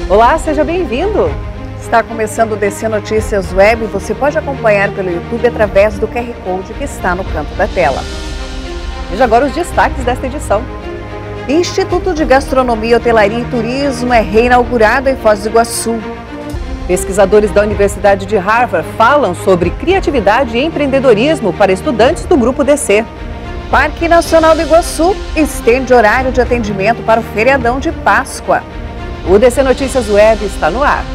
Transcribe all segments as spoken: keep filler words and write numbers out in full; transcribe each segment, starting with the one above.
Olá, seja bem-vindo! Está começando o D C Notícias Web. Você pode acompanhar pelo YouTube através do Q R Code que está no canto da tela. Veja agora os destaques desta edição. Instituto de Gastronomia, Hotelaria e Turismo é reinaugurado em Foz do Iguaçu. Pesquisadores da Universidade de Harvard falam sobre criatividade e empreendedorismo para estudantes do Grupo D C. Parque Nacional do Iguaçu estende horário de atendimento para o feriadão de Páscoa. O D C Notícias Web está no ar.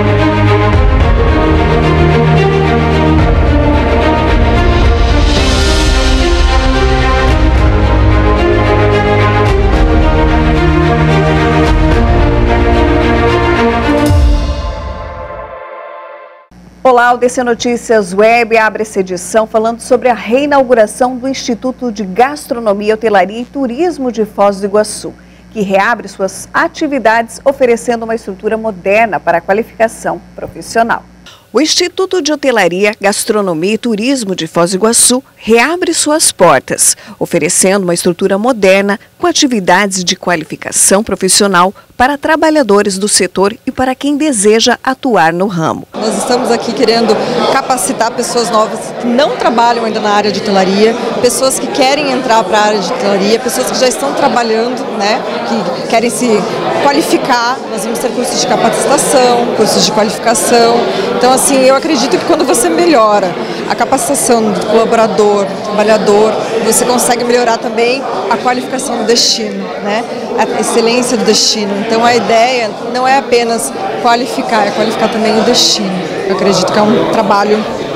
Olá, o D C Notícias Web abre essa edição falando sobre a reinauguração do Instituto de Gastronomia, Hotelaria e Turismo de Foz do Iguaçu, que reabre suas atividades oferecendo uma estrutura moderna para a qualificação profissional. O Instituto de Hotelaria, Gastronomia e Turismo de Foz do Iguaçu reabre suas portas, oferecendo uma estrutura moderna com atividades de qualificação profissional para trabalhadores do setor e para quem deseja atuar no ramo. Nós estamos aqui querendo capacitar pessoas novas que não trabalham ainda na área de hotelaria, pessoas que querem entrar para a área de hotelaria, pessoas que já estão trabalhando, né, que querem se qualificar. Nós vamos ter cursos de capacitação, cursos de qualificação. Então, assim, eu acredito que quando você melhora a capacitação do colaborador, do trabalhador, você consegue melhorar também a qualificação do destino, né, a excelência do destino. Então, a ideia não é apenas qualificar, é qualificar também o destino. Eu acredito que é um trabalho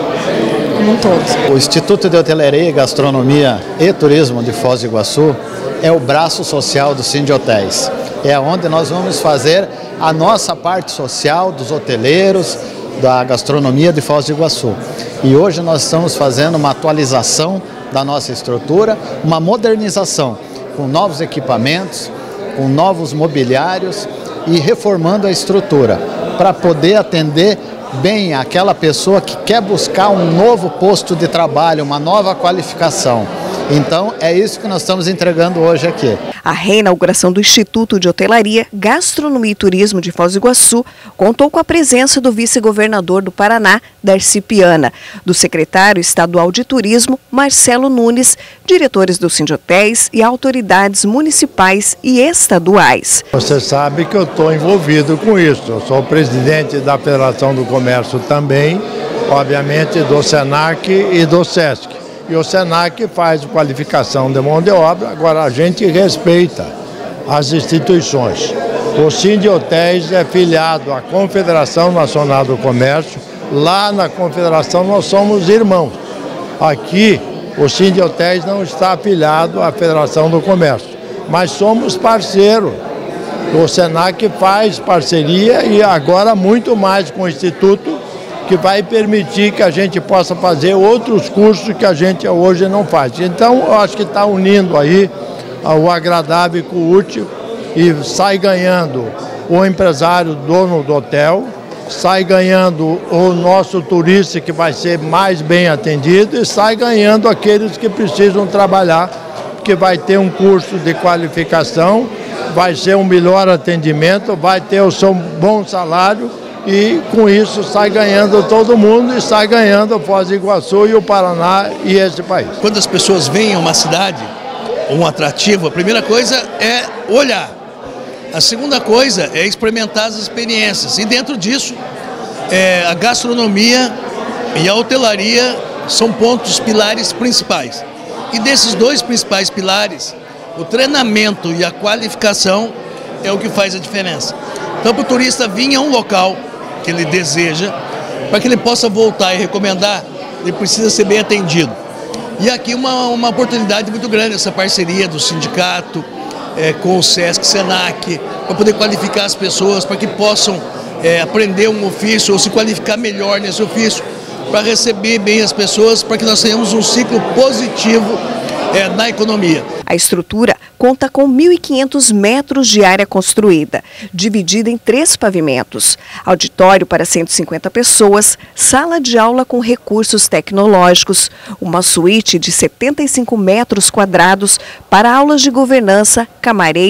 como um todo. O Instituto de Hotelaria, Gastronomia e Turismo de Foz do Iguaçu é o braço social do Sindhotéis. É onde nós vamos fazer a nossa parte social dos hoteleiros, da gastronomia de Foz do Iguaçu. E hoje nós estamos fazendo uma atualização da nossa estrutura, uma modernização com novos equipamentos, com novos mobiliários e reformando a estrutura para poder atender bem aquela pessoa que quer buscar um novo posto de trabalho, uma nova qualificação. Então, é isso que nós estamos entregando hoje aqui. A reinauguração do Instituto de Hotelaria, Gastronomia e Turismo de Foz do Iguaçu contou com a presença do vice-governador do Paraná, Darcy Piana, do secretário estadual de Turismo, Marcelo Nunes, diretores do Sindhotéis e autoridades municipais e estaduais. Você sabe que eu estou envolvido com isso. Eu sou o presidente da Federação do Comércio também, obviamente do SENAC e do SESC. E o SENAC faz qualificação de mão de obra, agora a gente respeita as instituições. O Sindhotéis é filiado à Confederação Nacional do Comércio, lá na Confederação nós somos irmãos. Aqui o Sindhotéis não está afiliado à Federação do Comércio, mas somos parceiros. O SENAC faz parceria e agora muito mais com o Instituto, que vai permitir que a gente possa fazer outros cursos que a gente hoje não faz. Então, eu acho que está unindo aí o agradável com o útil e sai ganhando o empresário dono do hotel, sai ganhando o nosso turista que vai ser mais bem atendido e sai ganhando aqueles que precisam trabalhar, porque vai ter um curso de qualificação, vai ser um melhor atendimento, vai ter o seu bom salário, e com isso sai ganhando todo mundo e sai ganhando Foz do Iguaçu e o Paraná e esse país. Quando as pessoas veem uma cidade, um atrativo, a primeira coisa é olhar. A segunda coisa é experimentar as experiências. E dentro disso, é, a gastronomia e a hotelaria são pontos pilares principais. E desses dois principais pilares, o treinamento e a qualificação é o que faz a diferença. Então, para o turista vir a um local que ele deseja, para que ele possa voltar e recomendar, ele precisa ser bem atendido. E aqui uma, uma oportunidade muito grande, essa parceria do sindicato é, com o SESC, SENAC, para poder qualificar as pessoas, para que possam é, aprender um ofício ou se qualificar melhor nesse ofício, para receber bem as pessoas, para que nós tenhamos um ciclo positivo é, na economia. A estrutura conta com mil e quinhentos metros de área construída, dividida em três pavimentos, auditório para cento e cinquenta pessoas, sala de aula com recursos tecnológicos, uma suíte de setenta e cinco metros quadrados para aulas de governança, camareira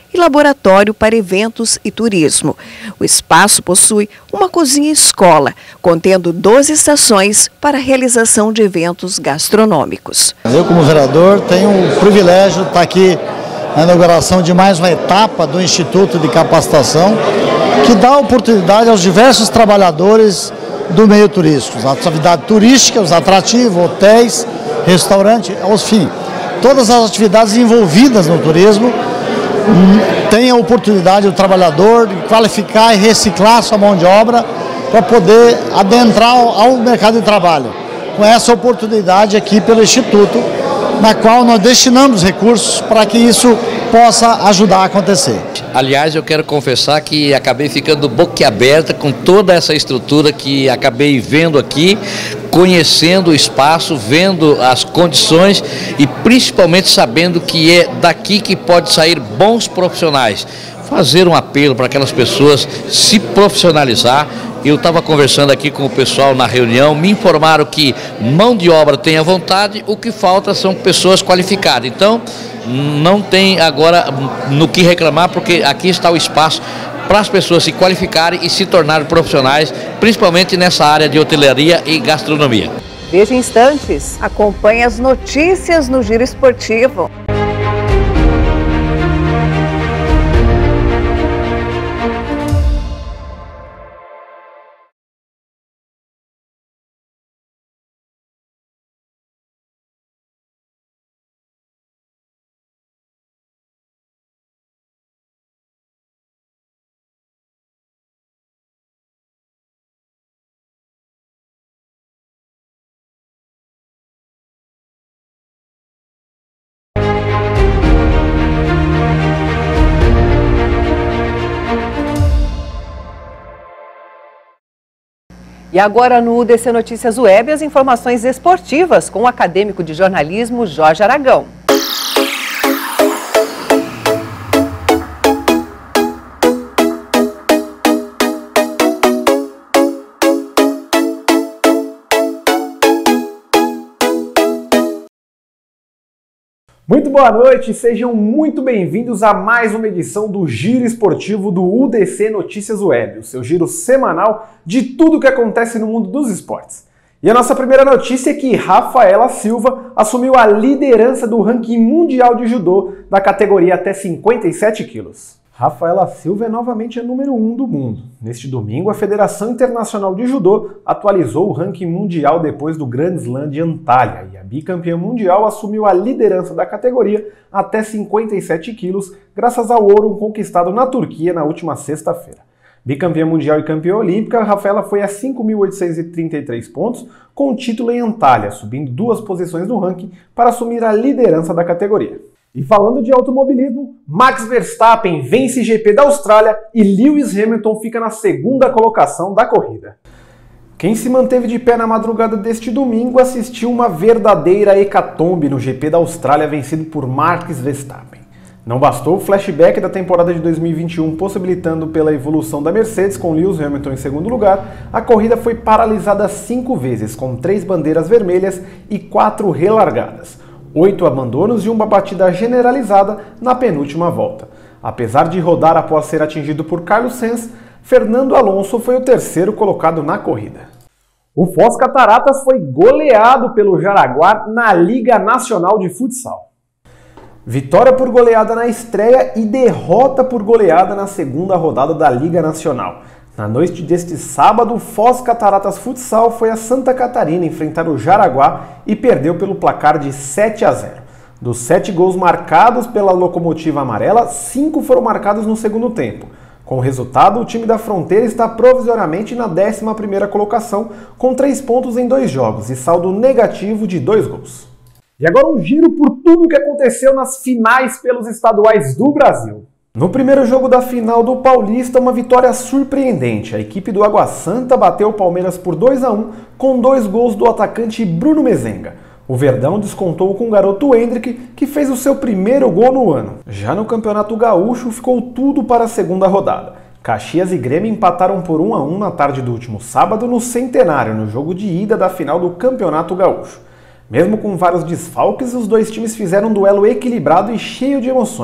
e laboratório para eventos e turismo. O espaço possui uma cozinha-escola, contendo doze estações para a realização de eventos gastronômicos. Eu, como vereador, tenho o privilégio de estar aqui na inauguração de mais uma etapa do Instituto de Capacitação, que dá oportunidade aos diversos trabalhadores do meio turístico, a atividade turística, os atrativos, hotéis, restaurante, enfim, todas as atividades envolvidas no turismo têm a oportunidade do trabalhador de qualificar e reciclar sua mão de obra para poder adentrar ao mercado de trabalho. Com essa oportunidade aqui pelo Instituto, na qual nós destinamos recursos para que isso possa ajudar a acontecer. Aliás, eu quero confessar que acabei ficando boquiaberta com toda essa estrutura que acabei vendo aqui, conhecendo o espaço, vendo as condições e principalmente sabendo que é daqui que pode sair bons profissionais. Fazer um apelo para aquelas pessoas se profissionalizar. Eu estava conversando aqui com o pessoal na reunião, me informaram que mão de obra tem à vontade, o que falta são pessoas qualificadas. Então, não tem agora no que reclamar, porque aqui está o espaço para as pessoas se qualificarem e se tornarem profissionais, principalmente nessa área de hotelaria e gastronomia. Veja instantes. Acompanhe as notícias no Giro Esportivo. E agora no U D C Notícias Web, as informações esportivas com o acadêmico de jornalismo Jorge Aragão. Muito boa noite, sejam muito bem-vindos a mais uma edição do Giro Esportivo do U D C Notícias Web, o seu giro semanal de tudo o que acontece no mundo dos esportes. E a nossa primeira notícia é que Rafaela Silva assumiu a liderança do ranking mundial de judô da categoria até cinquenta e sete quilos. Rafaela Silva é novamente a número um do mundo. Neste domingo, a Federação Internacional de Judô atualizou o ranking mundial depois do Grand Slam de Antalya e a bicampeã mundial assumiu a liderança da categoria até cinquenta e sete quilos, graças ao ouro conquistado na Turquia na última sexta-feira. Bicampeã mundial e campeã olímpica, Rafaela foi a cinco mil oitocentos e trinta e três pontos com o título em Antalya, subindo duas posições no ranking para assumir a liderança da categoria. E falando de automobilismo, Max Verstappen vence G P da Austrália e Lewis Hamilton fica na segunda colocação da corrida. Quem se manteve de pé na madrugada deste domingo assistiu uma verdadeira hecatombe no G P da Austrália vencido por Max Verstappen. Não bastou o flashback da temporada de dois mil e vinte e um possibilitando pela evolução da Mercedes com Lewis Hamilton em segundo lugar, a corrida foi paralisada cinco vezes, com três bandeiras vermelhas e quatro relargadas. Oito abandonos e uma batida generalizada na penúltima volta. Apesar de rodar após ser atingido por Carlos Sainz, Fernando Alonso foi o terceiro colocado na corrida. O Foz Cataratas foi goleado pelo Jaraguá na Liga Nacional de Futsal. Vitória por goleada na estreia e derrota por goleada na segunda rodada da Liga Nacional. Na noite deste sábado, o Foz Cataratas Futsal foi a Santa Catarina enfrentar o Jaraguá e perdeu pelo placar de sete a zero. Dos sete gols marcados pela Locomotiva Amarela, cinco foram marcados no segundo tempo. Com o resultado, o time da Fronteira está provisoriamente na décima primeira colocação, com três pontos em dois jogos e saldo negativo de dois gols. E agora um giro por tudo o que aconteceu nas finais pelos estaduais do Brasil. No primeiro jogo da final do Paulista, uma vitória surpreendente. A equipe do Água Santa bateu o Palmeiras por dois a um, com dois gols do atacante Bruno Mezenga. O Verdão descontou com o garoto Hendrick, que fez o seu primeiro gol no ano. Já no Campeonato Gaúcho, ficou tudo para a segunda rodada. Caxias e Grêmio empataram por um a um na tarde do último sábado no Centenário, no jogo de ida da final do Campeonato Gaúcho. Mesmo com vários desfalques, os dois times fizeram um duelo equilibrado e cheio de emoções,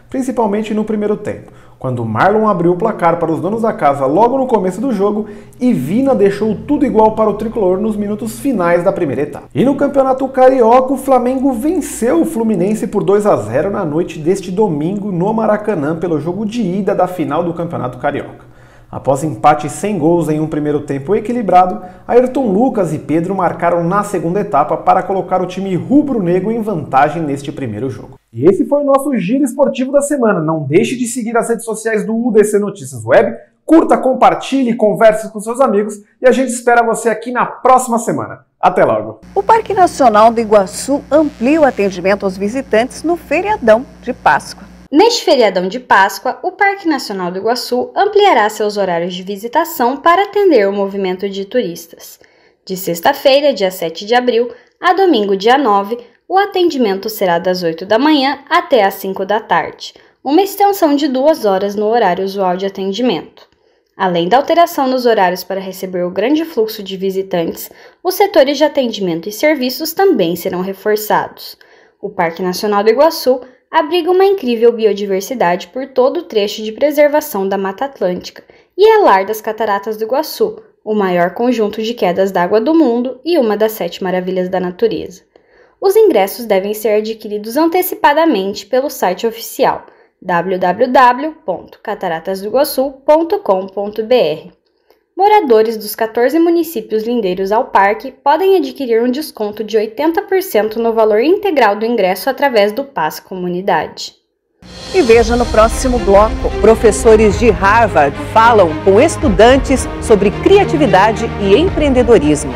principalmente no primeiro tempo, quando Marlon abriu o placar para os donos da casa logo no começo do jogo e Vina deixou tudo igual para o tricolor nos minutos finais da primeira etapa. E no Campeonato Carioca, o Flamengo venceu o Fluminense por dois a zero na noite deste domingo no Maracanã pelo jogo de ida da final do Campeonato Carioca. Após empate sem gols em um primeiro tempo equilibrado, Ayrton Lucas e Pedro marcaram na segunda etapa para colocar o time rubro-negro em vantagem neste primeiro jogo. E esse foi o nosso Giro Esportivo da semana. Não deixe de seguir as redes sociais do U D C Notícias Web, curta, compartilhe, converse com seus amigos e a gente espera você aqui na próxima semana. Até logo! O Parque Nacional do Iguaçu amplia o atendimento aos visitantes no feriadão de Páscoa. Neste feriadão de Páscoa, o Parque Nacional do Iguaçu ampliará seus horários de visitação para atender o movimento de turistas. De sexta-feira, dia sete de abril, a domingo, dia nove, o atendimento será das oito da manhã até às cinco da tarde, uma extensão de duas horas no horário usual de atendimento. Além da alteração nos horários para receber o grande fluxo de visitantes, os setores de atendimento e serviços também serão reforçados. O Parque Nacional do Iguaçu abriga uma incrível biodiversidade por todo o trecho de preservação da Mata Atlântica e é lar das Cataratas do Iguaçu, o maior conjunto de quedas d'água do mundo e uma das sete maravilhas da natureza. Os ingressos devem ser adquiridos antecipadamente pelo site oficial w w w ponto cataratas do iguaçu ponto com ponto b r. Moradores dos quatorze municípios lindeiros ao parque podem adquirir um desconto de oitenta por cento no valor integral do ingresso através do Passe Comunidade. E veja no próximo bloco. Professores de Harvard falam com estudantes sobre criatividade e empreendedorismo.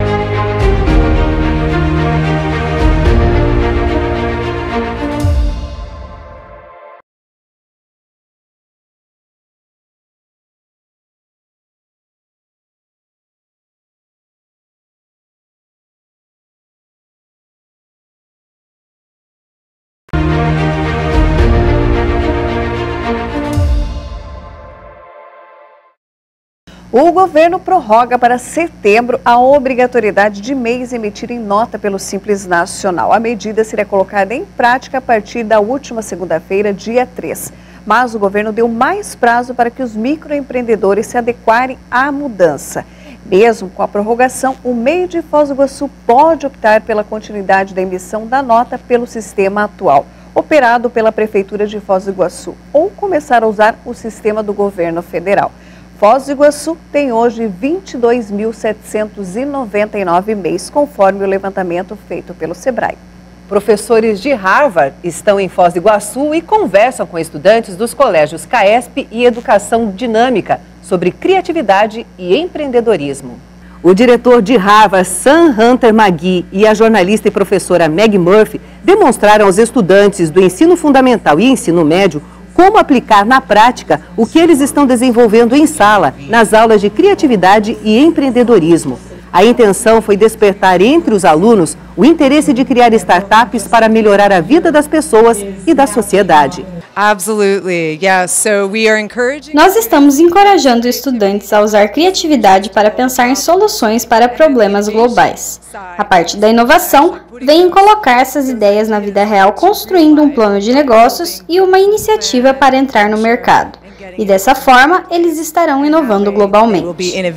O governo prorroga para setembro a obrigatoriedade de M E Is emitirem nota pelo Simples Nacional. A medida será colocada em prática a partir da última segunda-feira, dia três. Mas o governo deu mais prazo para que os microempreendedores se adequarem à mudança. Mesmo com a prorrogação, o M E I de Foz do Iguaçu pode optar pela continuidade da emissão da nota pelo sistema atual, operado pela Prefeitura de Foz do Iguaçu, ou começar a usar o sistema do governo federal. Foz do Iguaçu tem hoje vinte e dois mil setecentos e noventa e nove M E Is, conforme o levantamento feito pelo Sebrae. Professores de Harvard estão em Foz do Iguaçu e conversam com estudantes dos colégios CAESP e Educação Dinâmica sobre criatividade e empreendedorismo. O diretor de Harvard, Sam Hunter McGee, e a jornalista e professora Meg Murphy demonstraram aos estudantes do ensino fundamental e ensino médio como aplicar na prática o que eles estão desenvolvendo em sala, nas aulas de criatividade e empreendedorismo. A intenção foi despertar entre os alunos o interesse de criar startups para melhorar a vida das pessoas e da sociedade. Absolutely. Yeah. So we are encouraging... Nós estamos encorajando estudantes a usar criatividade para pensar em soluções para problemas globais. A parte da inovação vem em colocar essas ideias na vida real, construindo um plano de negócios e uma iniciativa para entrar no mercado. E dessa forma, eles estarão inovando globalmente.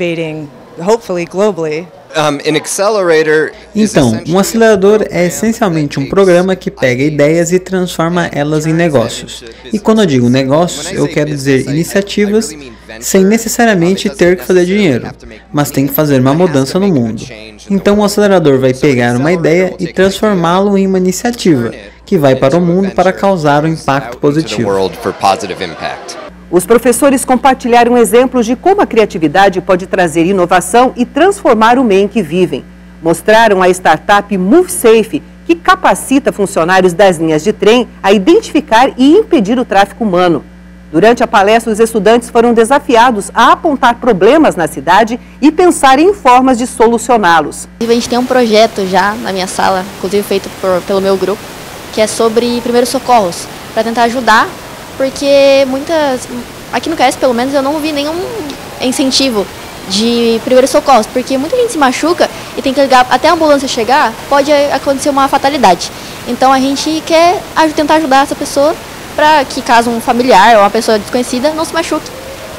Então, um acelerador é essencialmente um programa que pega ideias e transforma elas em negócios. E quando eu digo negócios, eu quero dizer iniciativas sem necessariamente ter que fazer dinheiro, mas tem que fazer uma mudança no mundo. Então, o acelerador vai pegar uma ideia e transformá-lo em uma iniciativa que vai para o mundo para causar um impacto positivo. Os professores compartilharam exemplos de como a criatividade pode trazer inovação e transformar o meio em que vivem. Mostraram a startup MoveSafe, que capacita funcionários das linhas de trem a identificar e impedir o tráfico humano. Durante a palestra, os estudantes foram desafiados a apontar problemas na cidade e pensar em formas de solucioná-los. A gente tem um projeto já na minha sala, inclusive feito por, pelo meu grupo, que é sobre primeiros socorros, para tentar ajudar. Porque muitas, aqui no CAESP pelo menos, eu não vi nenhum incentivo de primeiros socorros, porque muita gente se machuca e tem que ligar até a ambulância chegar, pode acontecer uma fatalidade. Então a gente quer tentar ajudar essa pessoa para que caso um familiar ou uma pessoa desconhecida não se machuque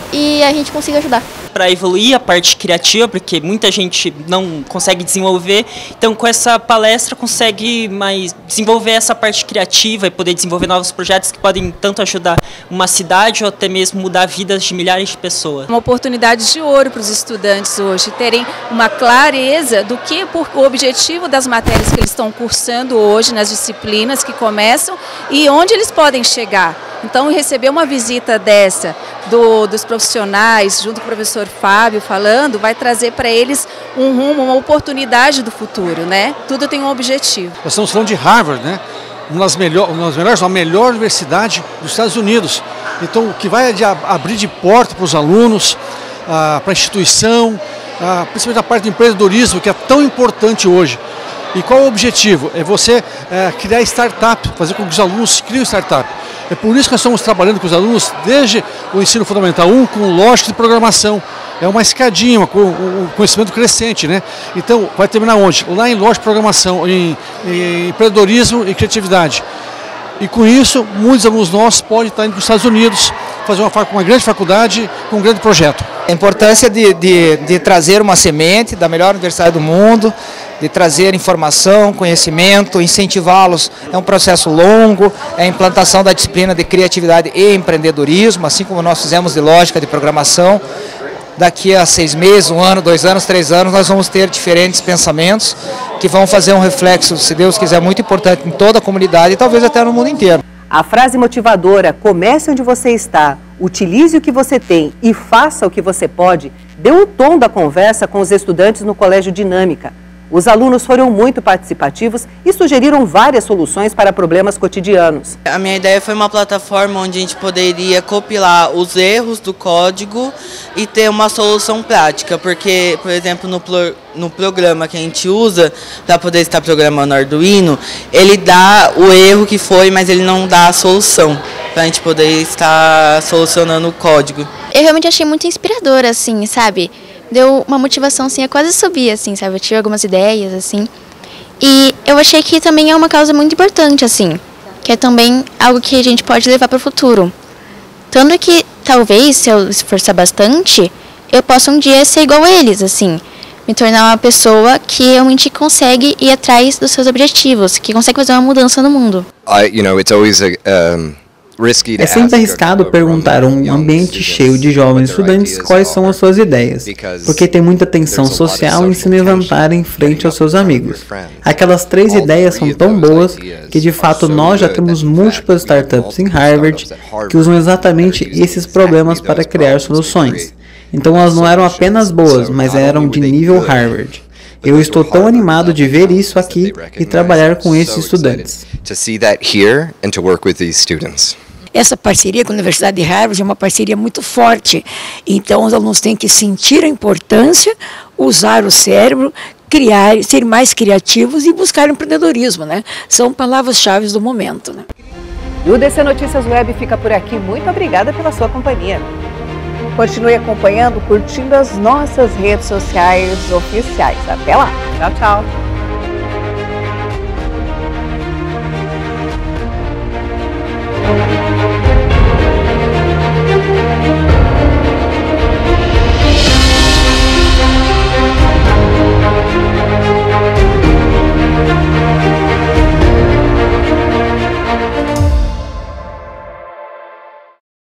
e a gente consiga ajudar. Para evoluir a parte criativa, porque muita gente não consegue desenvolver, então com essa palestra consegue mais desenvolver essa parte criativa e poder desenvolver novos projetos que podem tanto ajudar uma cidade ou até mesmo mudar vidas de milhares de pessoas. Uma oportunidade de ouro para os estudantes hoje terem uma clareza do que o objetivo das matérias que eles estão cursando hoje nas disciplinas que começam e onde eles podem chegar. Então, receber uma visita dessa do, dos profissionais, junto com o professor Fábio falando, vai trazer para eles um rumo, uma oportunidade do futuro, né? Tudo tem um objetivo. Nós estamos falando de Harvard, né? Uma das, melhor, uma das melhores, a melhor universidade dos Estados Unidos. Então, o que vai de abrir de porta para os alunos, ah, para a instituição, ah, principalmente a parte do empreendedorismo, que é tão importante hoje. E qual é o objetivo? É você é, criar startup, fazer com que os alunos criem startup. É por isso que nós estamos trabalhando com os alunos desde o ensino fundamental um com lógica de programação. É uma escadinha, um conhecimento crescente, né? Então, vai terminar onde? Lá em lógica de programação, em, em empreendedorismo e criatividade. E com isso, muitos alunos nossos podem estar indo para os Estados Unidos, fazer uma, uma grande faculdade com um grande projeto. A importância de, de, de trazer uma semente da melhor universidade do mundo, de trazer informação, conhecimento, incentivá-los. É um processo longo, é a implantação da disciplina de criatividade e empreendedorismo, assim como nós fizemos de lógica de programação. Daqui a seis meses, um ano, dois anos, três anos, nós vamos ter diferentes pensamentos que vão fazer um reflexo, se Deus quiser, muito importante em toda a comunidade e talvez até no mundo inteiro. A frase motivadora, comece onde você está, utilize o que você tem e faça o que você pode, deu o tom da conversa com os estudantes no Colégio Dinâmica. Os alunos foram muito participativos e sugeriram várias soluções para problemas cotidianos. A minha ideia foi uma plataforma onde a gente poderia compilar os erros do código e ter uma solução prática, porque, por exemplo, no, no programa que a gente usa para poder estar programando Arduino, ele dá o erro que foi, mas ele não dá a solução para a gente poder estar solucionando o código. Eu realmente achei muito inspirador, assim, sabe? Deu uma motivação, assim, a quase subir, assim, sabe? Eu tive algumas ideias, assim. E eu achei que também é uma causa muito importante, assim. Que é também algo que a gente pode levar para o futuro. Tanto que, talvez, se eu esforçar bastante, eu possa um dia ser igual a eles, assim. Me tornar uma pessoa que realmente consegue ir atrás dos seus objetivos. Que consegue fazer uma mudança no mundo. I, you know, it's always a, um... É sempre arriscado perguntar a um ambiente cheio de jovens estudantes quais são as suas ideias, porque tem muita tensão social em se levantar em frente aos seus amigos. Aquelas três ideias são tão boas que de fato nós já temos múltiplas startups em Harvard que usam exatamente esses problemas para criar soluções. Então elas não eram apenas boas, mas eram de nível Harvard. Eu estou tão animado de ver isso aqui e trabalhar com esses estudantes. Essa parceria com a Universidade de Harvard é uma parceria muito forte. Então, os alunos têm que sentir a importância, usar o cérebro, criar, ser mais criativos e buscar empreendedorismo, né? São palavras-chave do momento, né? E o D C Notícias Web fica por aqui. Muito obrigada pela sua companhia. Continue acompanhando, curtindo as nossas redes sociais oficiais. Até lá. Tchau, tchau.